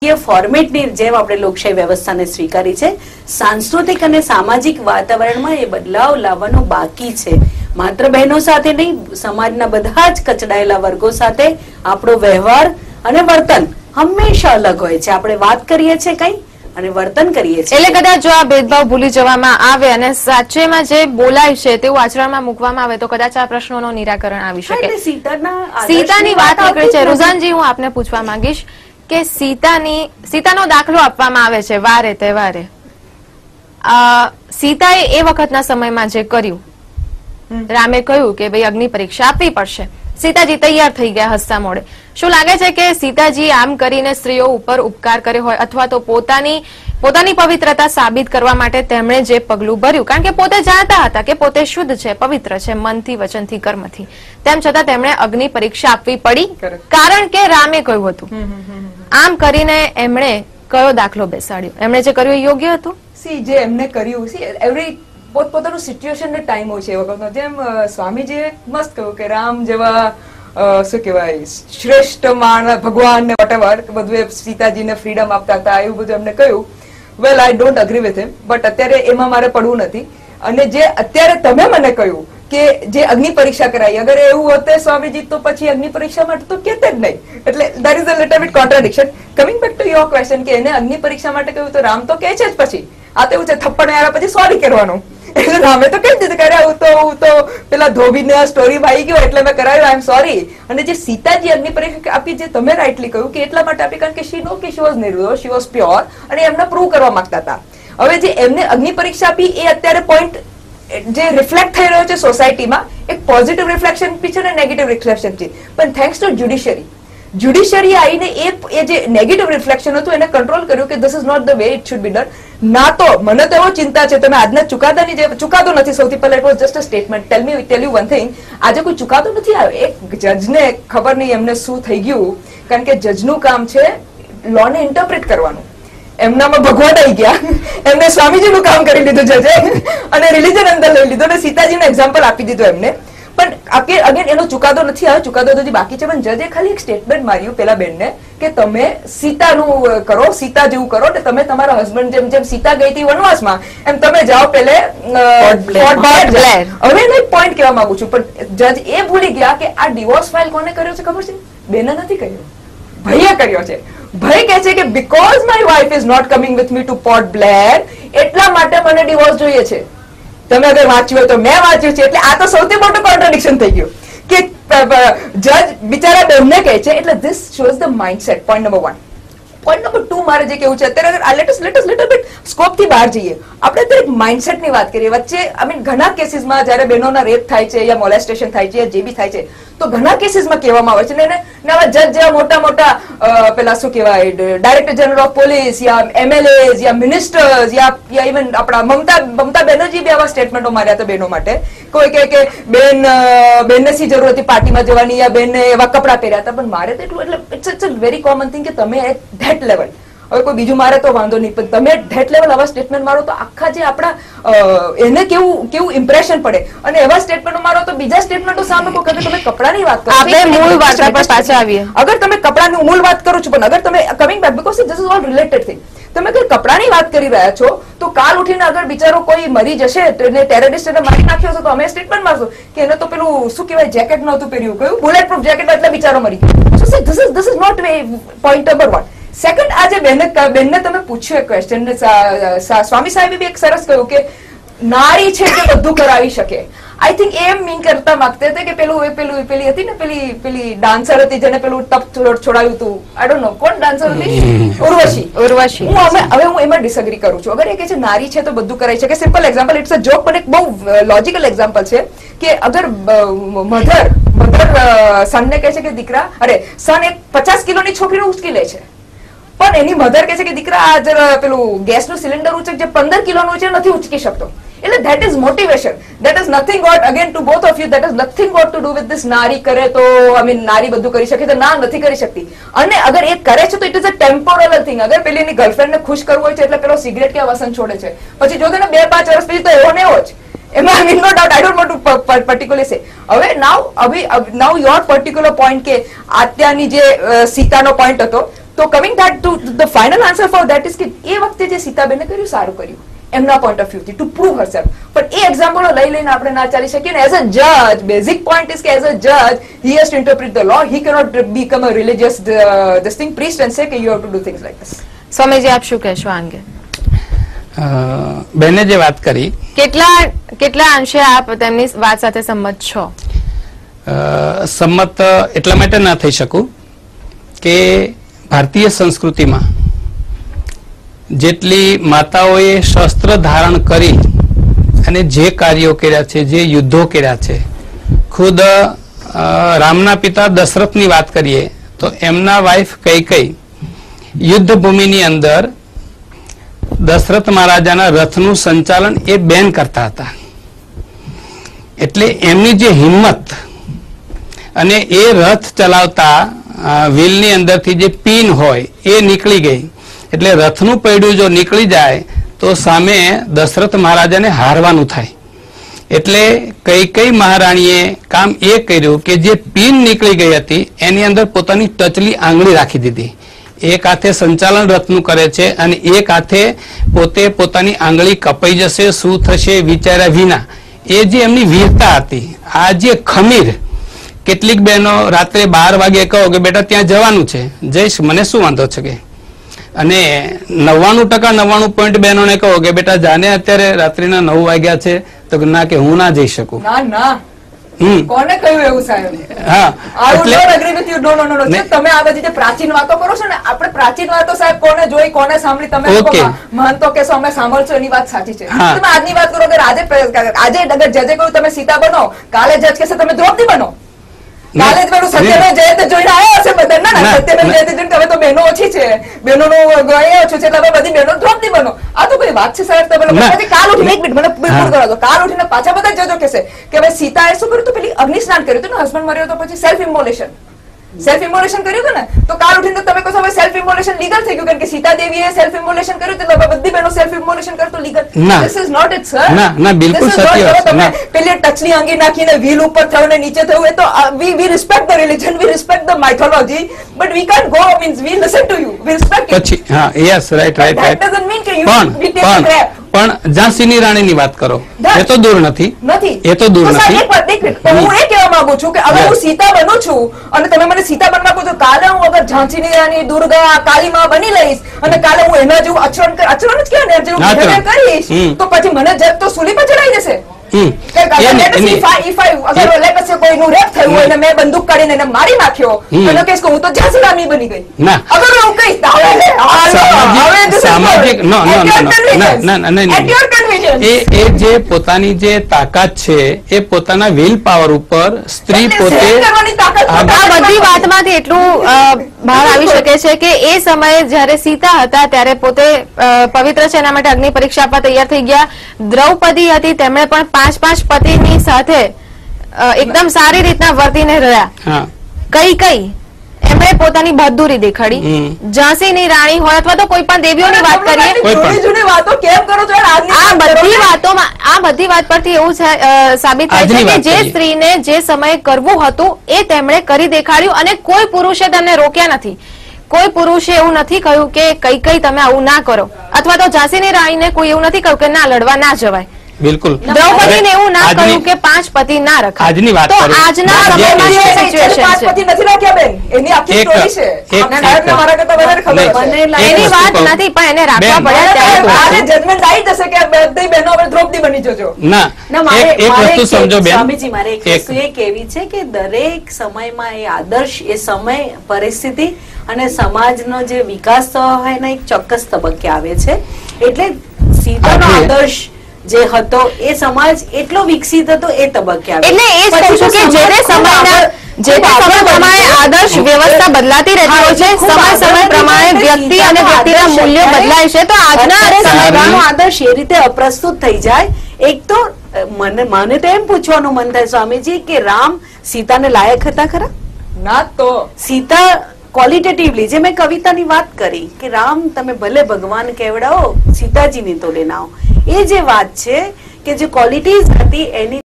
ફોર્મેટની જેમ આપણે લોકશાહી વ્યવસ્થાને સ્વીકારી છે, સાંસ્કૃતિક અને સામાજિક વાતાવરણમાં એ બદલાવ લાવવાનો બાકી છે. માત્ર બહેનો સાથે નહીં, સમાજના બધા જ કચડાયેલા વર્ગો સાથે આપણો વ્યવહાર અને વર્તન હંમેશા અલગ હોય છે. આપણે વાત કરીએ છીએ કઈ અને વર્તન કરીએ છીએ. એટલે કદાચ જો આ ભેદભાવ ભૂલી જવામાં આવે અને સાચેમાં જે બોલાય છે તેવું આચરણમાં મૂકવામાં આવે તો કદાચ આ પ્રશ્નોનું નિરાકરણ આવી શકે. સીતાની વાત નીકળે છે. રુઝાનજી, હું આપને પૂછવા માંગીશ કે સીતાનો દાખલો આપવામાં આવે છે વારે તહેવારે. સીતાએ એ વખતના સમયમાં જે કર્યું, રામે કહ્યું કે ભાઈ અગ્નિ પરીક્ષા આપવી પડશે, સીતાજી તૈયાર થઈ ગયા હસતા મોડે. શું લાગે છે કે સીતાજી આમ કરીને સ્ત્રીઓ ઉપર ઉપકાર કર્યો હોય અથવા તો પોતાની પવિત્રતા સાબિત કરવા માટે તેમણે જે પગલું ભર્યું, કારણ કે પોતે જાણતા હતા કે પોતે શુદ્ધ છે, પવિત્ર છે, મનથી, વચનથી, કર્મથી, તેમ છતાં તેમણે અગ્નિ પરીક્ષા આપવી પડી કારણ કે રામે કહ્યું હતું. આમ કરીને એમણે કયો દાખલો બેસાડ્યો? એમણે જે કર્યું એ યોગ્ય હતું? જે એમને કર્યું, એવરી પોતપોતાનું સિચ્યુએશન ને ટાઈમ હોય છે એ વખતનો. જેમ સ્વામીજીએ મસ્ત કહ્યું કે રામ જેવા શું કહેવાય શ્રેષ્ઠ માણસ, ભગવાન ને વોટેવર બધું સીતાજીને ફ્રીડમ આપતા હતા, એવું બધું એમને કહ્યું. Well, I don't agree with him, but અત્યારે એમાં મારે પડવું નથી. અને જે અત્યારે તમે મને કહ્યું કે જે અગ્નિ પરીક્ષા કરાઈ, અગર એવું હોતે સ્વામીજી તો પછી અગ્નિ પરીક્ષા માટે તો કહેતે જ નહીં. એટલે there is a little bit contradiction. Coming back to your question કે એને અગ્નિ પરીક્ષા માટે કહ્યું તો રામ તો કહે છે જ પછી આ તો એવું છે થપ્પડ આવ્યા પછી સોરી કરવાનું. એટલે રામે તો કહી દીધું કે હું તો પેલા ધોબીને સ્ટોરી આવી ગયો એટલે મેં કરાવ્યું, આઈ એમ સોરી. અને જે સીતાજી અગ્નિ પરીક્ષા આપી, જે તમે રાઇટલી કહ્યું કે એટલા માટે આપી કારણ કે શી નો કે શી વોઝ નિર્દોષ, શી વોઝ પ્યોર, અને એમને પ્રૂવ કરવા માંગતા હતા. હવે જે એમને અગ્નિ પરીક્ષા આપી એ અત્યારે પોઈન્ટ જે રિફ્લેક્ટ થઈ રહ્યો છે સોસાયટીમાં, એક પોઝિટિવ રિફ્લેક્શન બી છે ને નેગેટિવ રિફ્લેક્શન છે. પણ થેન્ક્સ ટુ જ્યુડિશરી આવીને એ જે નેગેટિવ રિફ્લેક્શન હતું એને કંટ્રોલ કર્યું કે this is not the way it should be done. ના તો મને તો એવો ચિંતા છે, તમે આજના ચુકાદાની જે ચુકાદો નથી, સૌથી પહેલા it was just a statement. Tell you one thing, આજે કોઈ ચુકાદો નથી આવ્યો. એક જજને ખબર નહીં એમને શું થઈ ગયું, કારણ કે જજનું કામ છે લો ને ઇન્ટરપ્રિટ કરવાનું. એમનામાં ભગવાન આવી ગયા, એમને સ્વામીજીનું કામ કરી લીધું જજે અને રિલીજન અંદર લઈ લીધું અને સીતાજીનું એક્ઝામ્પલ આપી દીધું એમને. પણ અગેન એનો ચુકાદો નથી આવ્યો, ચુકાદો તો બાકી છે. પણ જજે ખાલી એક સ્ટેટમેન્ટ માર્યું પેલા બેનને કે તમે સીતાનું કરો, સીતા જેવું કરો, ને તમે તમારા હસબન્ડ જેમ સીતા ગઈ હતી વનવાસમાં એમ તમે જાઓ પેલે હવે એનો એક પોઈન્ટ કહેવા માંગુ છું. પણ જજ એ ભૂલી ગયા કે આ ડિવોર્સ ફાઇલ કોને કર્યો છે ખબર છે? બેને નથી કર્યો, ભાઈએ કર્યો છે. ભાઈ કહે છે કે because my wife is not coming with me to Port Blair, એટલા માટે મને ડિવોર્સ જોઈએ છે. તમે અગર વાંચ્યું હોય તો મેં વાંચ્યું છે. એટલે આ તો સૌથી મોટું કોન્ટ્રાડિક્શન થઈ ગયું કે જજ બિચારા બેનને કહે છે. એટલે this shows the mindset. Point number 1. Point number 2 મારે જે કેવું છે અત્યારે, let us little bit scope થી બહાર જઈએ. આપણે અત્યારે માઇન્ડસેટ ની વાત કરીએ. વચ્ચે આઈ મીન ઘણા કેસીસમાં જયારે બહેનોના રેપ થાય છે યા મોલેસ્ટેશન થાય છે, જે બી થાય છે, તો ઘણા કેસીસમાં કહેવામાં આવે છે ને આવા જજ જેવા મોટા મોટા પેલા શું કહેવાય ડાયરેક્ટર જનરલ ઓફ પોલીસ યા એમએલએસ યા મિનિસ્ટર્સ યા ઇવન આપણા મમતા બેનર્જી બી આવા સ્ટેટમેન્ટો માર્યા હતા બહેનો માટે. કોઈ કહે કે બેનને શી જરૂર હતી પાર્ટીમાં જવાની યા બેનને એવા કપડા પહેર્યા હતા. પણ મારે તો એટલું એટલે it's a very common thing કે તમે એટ ધેટ લેવલ, હવે કોઈ બીજું મારે તો વાંધો નહીં, પણ તમે ધેટ લેવલ આવા સ્ટેટમેન્ટ મારો તો આખા જે આપણા એને કેવું ઇમ્પ્રેશન પડે. અને એવા સ્ટેટમેન્ટો મારો તો બીજા સ્ટેટમેન્ટો સામે કોઈ કહે તમે કપડાની વાત કરો, આપણે મૂળ વાત પર પાછા આવીએ. અગર તમે કપડાની મૂળ વાત કરો છો, પણ અગર તમે coming back because this is all related thing, તમે અગર કપડાની વાત કરી રહ્યા છો તો કાલ ઉઠીને અગર બિચારો કોઈ મરી જશે, ટેરરિસ્ટ એને મારી નાખ્યો છે, તો અમે સ્ટેટમેન્ટ મારશું કે એને તો પેલું શું કહેવાય જેકેટ નહોતું પહેર્યું, કયું બુલેટ પ્રૂફ જેકેટ, એટલે બિચારો મરી ગયો. So this is not way. Point number 1. Second, આજે બેનને તમે પૂછ્યું એક ક્વેશ્ચન, સ્વામી સાહેબે બી એક સરસ કહ્યું કે નારી છે જે બધું કરાવી શકે. આઈ થિંક એમ મીન કરતા માંગતા હતા કે પેલી હતી ને પેલી ડાન્સર હતી જેને પેલું ટપ છોડાયું હતું, આઈ ડોન્ટ નો કોણ ડાન્સર હતી, ઉર્વશી. હવે હું એમાં ડિસએગ્રી કરું છું. અગર એ કે છે નારી છે તો બધું કરાવી શકે, simple example, it's a joke, પણ એક બહુ લોજિકલ એક્ઝામ્પલ છે કે અગર મધર સનને કહે છે કે દીકરા, સન એક 50 કિલોની છોકરીને ઉચકી લે છે, પણ એની મધર કહે છે કે દીકરા આ જરા પેલું ગેસનું સિલિન્ડર ઉચક જે 15 કિલોનું છે નથી ઉચકી શકતો. એટલે that is motivation. That is nothing got, again to both of you, that is nothing got to do with this નારી કરે તો આઈ મીન નારી બધું કરી શકે તો ના, નથી કરી શકતી. અને અગર એ કરે છે તો it is a temporal thing. અગર પેલી એની ગર્લફ્રેન્ડને ખુશ કરવું હોય છે એટલે પેલો સિગરેટ કે વસન છોડે છે, પછી જો ને 2-5 વર્ષ પછી તો એવો ને એવો જ. એમાં I mean no doubt, I don't want to particularly say. હવે નાઉ યોર પર્ટિક્યુલર પોઈન્ટ કે અત્યારની જે સીતાનો પોઈન્ટ હતો, તો coming back to the final answer for that is કે એ વખતે જે સીતાબેને કર્યું સારું કર્યું એમના પોઈન્ટ ઓફ વ્યૂથી ટુ પ્રૂવ હરસેલ્ફ, પણ એ એક્ઝામ્પલો લઈને આપણે ના ચાલી શકીએ ને. એઝ અ જજ બેઝિક પોઈન્ટ ઇઝ કે એઝ અ જજ he has to interpret the law. He cannot become a religious this thing priest and say કે you have to do things like this. સ્વામીજી, આપ શું કહેશો આ અંગે? બેને જે વાત કરી, કેટલા અંશે આપ તેમની વાત સાથે સંમત છો? સંમત એટલા માટે ના થઈ શકું કે ભારતીય સંસ્કૃતિમાં જેટલી માતાઓએ શસ્ત્ર ધારણ કરી અને જે કાર્યો કર્યા છે, જે યુદ્ધો કર્યા છે, ખુદ રામના પિતા દશરથની વાત કરીએ તો એમના વાઇફ કૈકેયી યુદ્ધ ભૂમિની અંદર દશરથ મહારાજાના રથનું સંચાલન એ બેન કરતા હતા. એટલે એમની જે હિંમત અને એ રથ ચલાવતા વ્હીલની અંદરથી જે પિન હોય એ નીકળી ગઈ, એટલે રથનું પૈડું જો નીકળી જાય તો સામે દશરથ મહારાજાને હારવાનું થાય. એટલે કૈકેયી મહારાણીએ કામ એ કર્યું કે જે પિન નીકળી ગઈ હતી એની અંદર પોતાની ટચલી આંગળી રાખી દીધી. એક હાથે સંચાલન રથનું કરે છે અને એક હાથે પોતે પોતાની આંગળી કપાઈ જશે, શું થશે વિચાર્યા વિના. એ જે એમની વીરતા હતી. આ જે ખમીર, કેટલીક બહેનો રાત્રે 12 વાગે કહો કે બેટા ત્યાં જવાનું છે, જઈશ, મને શું વાંધો છે કે, અને 99% બહેનોને કહો કે બેટા જાને અત્યારે રાત્રિના 9 વાગ્યા છે, તો ના કે હું ના જઈ શકું. કોને કહ્યું એવું સાહેબ? હા, I would not agree with you. No. તમે આ બધી જે પ્રાચીન વાતો કરો છો ને, આપણે પ્રાચીન વાતો સાહેબ કોને જોઈ કોને સાંભળી તમે માનતો કેશો અમે સાંભળશો એની વાત સાચી છે. તમે આજની વાત કરો કે આજે અગર જજે કહ્યું તમે સીતા બનો, કાલે જજ કહેશે તમે દ્રૌપદી બનો. કાલે જ પેલું સત્યમેવ જયતે જોઈને આવ્યા હશે બધા. ના, સત્યમેવ જયતે જોઈને તમે તો બહેનો ઓછી છે, બહેનોનું ઓછું છે, એટલે હવે બધી બહેનો દ્રૌપદી બનો. આ તો કોઈ વાત છે સાહેબ? તમે પછી કાલ ઉઠીને એક મિનિટ મને બિલકુલ કરો દો. કાલ ઉઠીને પાછા બધા જજો કહેશે કે ભાઈ સીતાએ શું કર્યું? તો પેલી અગ્નિ સ્નાન કર્યું હતું ને, હસબન્ડ મર્યો તો પછી સેલ્ફ ઇમોલેશન કર્યું હતું ને, તો કાલ ઉઠીને તમે કહો હવે સેલ્ફ ઇમોલેશન લીગલ થઈ ગયું, કારણ કે સીતા દેવીએ સેલ્ફ ઇમોલેશન કર્યું તો હવે બધી બહેનો સેલ્ફ ઇમોલેશન કરે તો legal. This is not it sir. ના, બિલકુલ સત્ય તમે પેલી ટચની આંગળી નાખીને વ્હીલ ઉપર થયું ને નીચે થયું, એ તો we respect the religion, we respect the mythology, but we can't go means we listen to you, we respect it. પછી હા, yes, right. That doesn't mean કે you we take a crap. પણ ઝાંસીની રાણીની વાત કરો, એ તો દૂર નથી. એ તો દૂર નથી. હું એ કહેવા માંગુ છું કે અગર હું સીતા બનું છું અને તમે મને સીતા બનવા કહો છો, કાલે હું અગર ઝાંસીની રાણી, દુર્ગા, કાળીમાં બની લઈશ અને કાલે હું એના જેવું આચરણ જ કહેવાય ને, જેવું બિહેવિયર કરીશ, તો પછી મને જજ તો સૂલી પર ચડાવી દેશે. કોઈનું રેપ થયું હોય ને મેં બંદૂક કાઢીને એને મારી નાખ્યો, એનો કેસ હું તો ઝાંસી રાણી બની ગઈ. અગર હું કહીશ એ જે પોતાની જે તાકાત છે એ પોતાના વિલ પાવર ઉપર સ્ત્રી પોતે આ બધી વાતમાંથી એટલું બહાર આવી શકે છે કે એ સમયે જયારે સીતા હતા ત્યારે પોતે પવિત્ર છે એના માટે અગ્નિ પરીક્ષા આપવા તૈયાર થઈ ગયા. દ્રૌપદી હતી, તેમણે પણ 5 પતિની સાથે એકદમ સારી રીતના વર્તીને રહ્યા. કૈકેયી એમણે પોતાની બહાદુરી દેખાડી. ઝાંસીની રાણી હોય અથવા તો કોઈ પણ દેવીઓની વાત કરીએ, વાતો કેમ કરો છો? આ બધી વાત પરથી એવું સાબિત થાય છે કે જે સ્ત્રીને જે સમયે કરવું હતું એ તેમણે કરી દેખાડ્યું અને કોઈ પુરુષે તેમને રોક્યા નથી. કોઈ પુરુષે એવું નથી કહ્યું કે કૈકેયી તમે આવું ના કરો, અથવા તો ઝાંસીની રાણીને કોઈ એવું નથી કહ્યું કે ના લડવા ના જવાય. બિલકુલ. દ્રૌપદીને એવું ના કહ્યું કે 5 પતિ ના રખાય. આજની વાત તો આજના સમયમાં જે સિચ્યુએશન 5 પતિ નથી રાખ્યા બેન, એની આખી સ્ટોરી છે. મારા કરતા વધારે ખબર છે. એની વાત નથી, પણ એને રાખવા પડ્યા ત્યારે જજમેન્ટ આવી જશે કે બધી બહેનો હવે દ્રૌપદી બની જજો. ના, એક વસ્તુ સમજો બેન, સ્વામીજી મારે એક વસ્તુ એ કહેવી છે કે દરેક સમયમાં એ આદર્શ, એ સમય, પરિસ્થિતિ અને સમાજનો જે વિકાસ હોય ને એક ચોક્કસ તબક્કે આવે છે. એટલે સીતાનો આદર્શ જે હતો એ સમાજ એટલો વિકસિત હતો એ તબક્કે આવે. એટલે એ જ કહું છું કે જે તે સમય પ્રમાણે આદર્શ વ્યવસ્થા બદલાતી રહેતી હોય છે, સમય પ્રમાણે વ્યક્તિ અને વ્યક્તિના મૂલ્યો બદલાય છે. તો આજના સમયનો આદર્શ એ રીતે અપ્રસ્તુત થઈ જાય. એક તો મને તો એમ પૂછવાનું મન થાય સ્વામીજી કે રામ સીતાને લાયક હતા ખરા? ના, તો સીતા ક્વોલિટેટિવલી જે મેં કવિતાની વાત કરી કે રામ તમે ભલે ભગવાન કેવડાવો, સીતાજીની તો લેનાઓ, એ જે વાત છે કે જે ક્વોલિટીઝ હતી એની